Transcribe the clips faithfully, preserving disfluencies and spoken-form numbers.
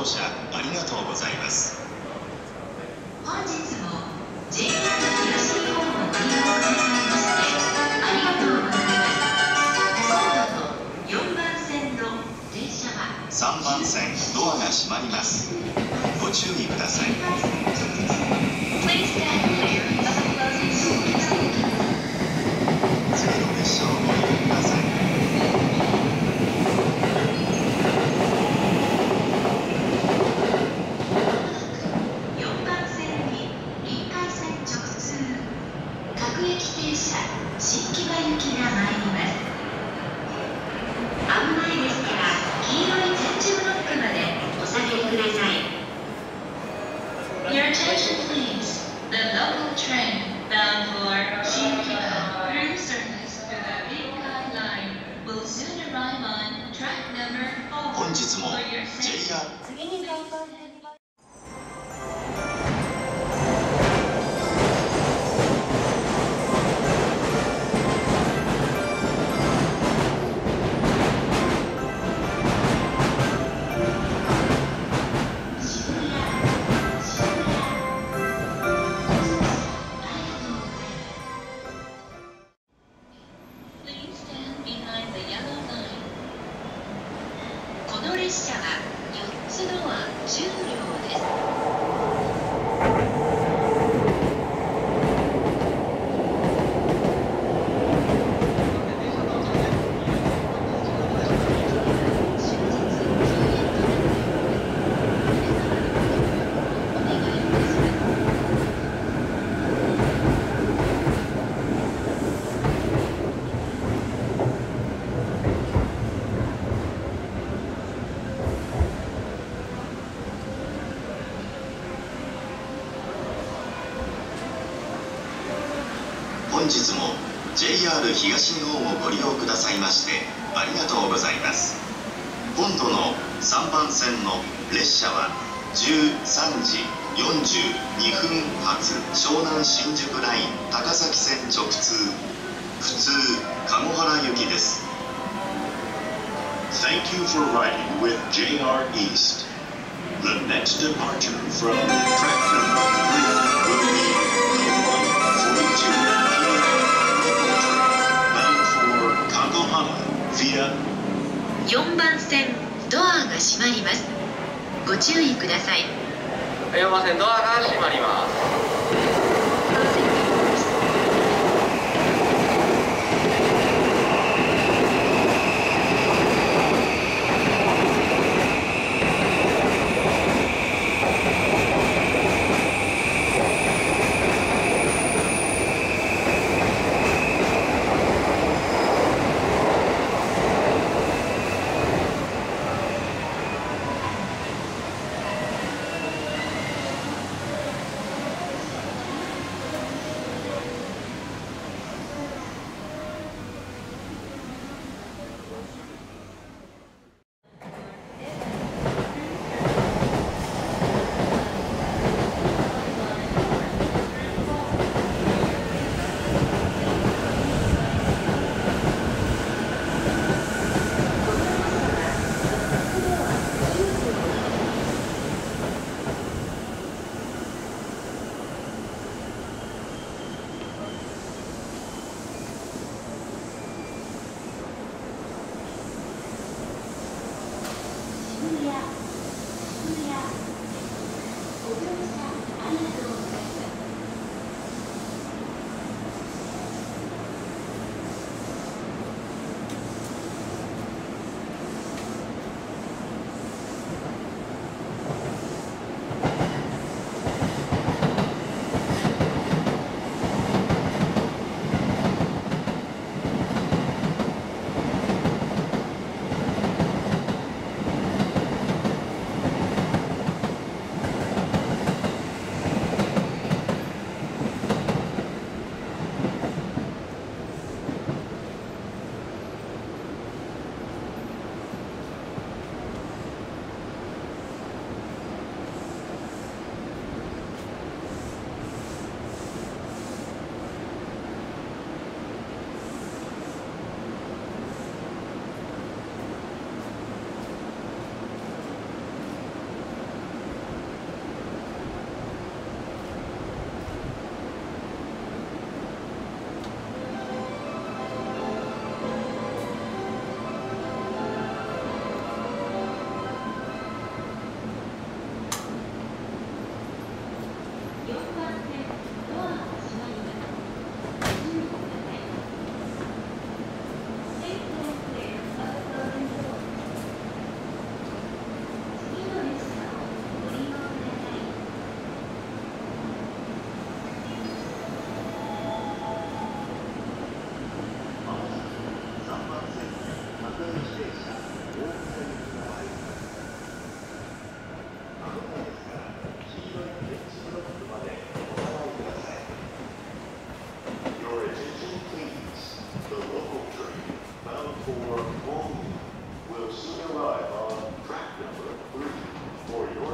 車ありがとうございます。 本日も ジェイアール 東日本をご利用くださいましてありがとうございます。今度のよんばん線の電車はさんばん線ドアが閉まります。ご注意ください。 Please stand clear of the closing doors. 次の列車をご利用ください。 よんばん線に臨海線直通各駅停車新木場行きが参ります。危ないですから黄色い点字ブロックまでお下げください。Your attention please. The local train bound for Shinkiba through service to the Rinkai line will soon arrive on track number four. 本日も For your ジェイアール次にどうぞ。この列車はよっつドアじゅう両です。 本日も ジェイアール 東日本をご利用くださいましてありがとうございます。今度のさんばん線の列車はじゅうさんじよんじゅうにふん発湘南新宿ライン高崎線直通普通鴨原行きです。 Thank you for riding with ジェイアール East. The next departure from track number three will be the one forty-two bound for Kagohama via よんばん線ドアが閉まります。ご注意ください。 よんばん線ドアが閉まります。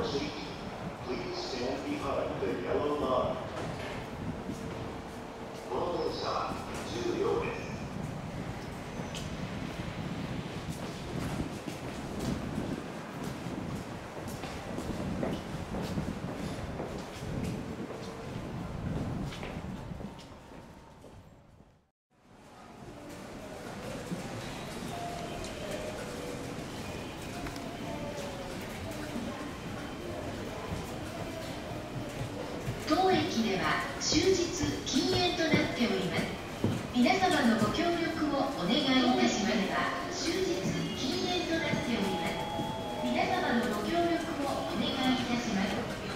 your seat. Please stand behind the yellow line. この電車はじゅう両です。 当駅では終日禁煙となっております。皆様のご協力をお願いいたします。終日禁煙となっております。皆様のご協力をお願いいたします。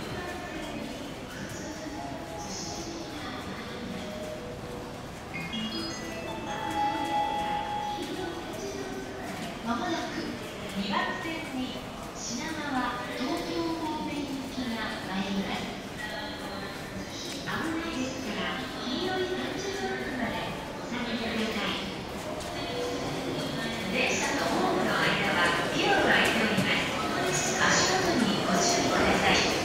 まもなくにばく線に品川東京方面行きが参ります。危ないですから黄色い点字ブロックまでお下げください。電車とホームの間は広く空いております。足元にご注意ください。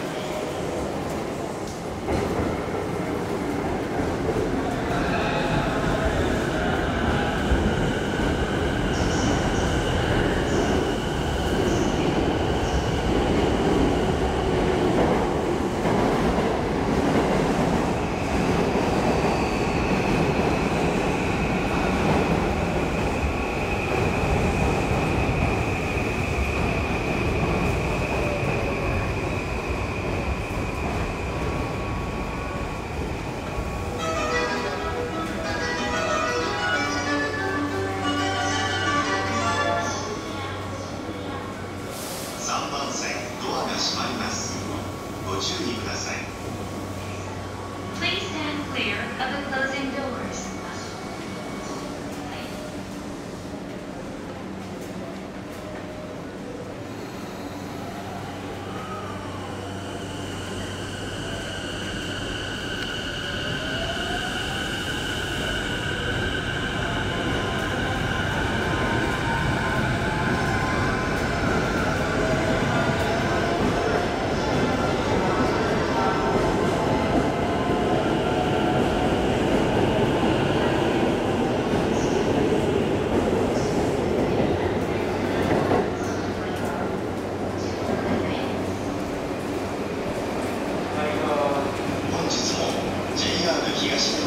さんばん線ドアが閉まります。ご注意ください。 Please stand clear of the closing doors. 本日も ジェイアール 東日